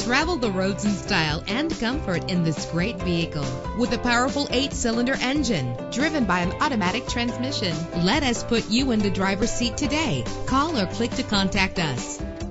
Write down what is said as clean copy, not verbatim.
Travel the roads in style and comfort in this great vehicle with a powerful 8-cylinder engine driven by an automatic transmission. Let us put you in the driver's seat today. Call or click to contact us.